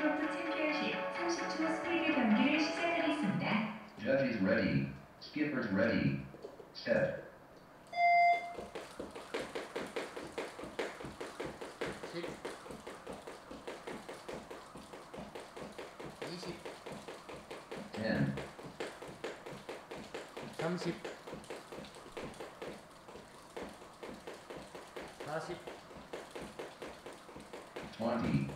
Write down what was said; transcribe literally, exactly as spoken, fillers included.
스토프 챔피언십 삼십 초 스피드 경기를 시작하겠습니다. Judges ready. Skippers ready. Set. 십, 이십, ten, 삼십, 사십, twenty,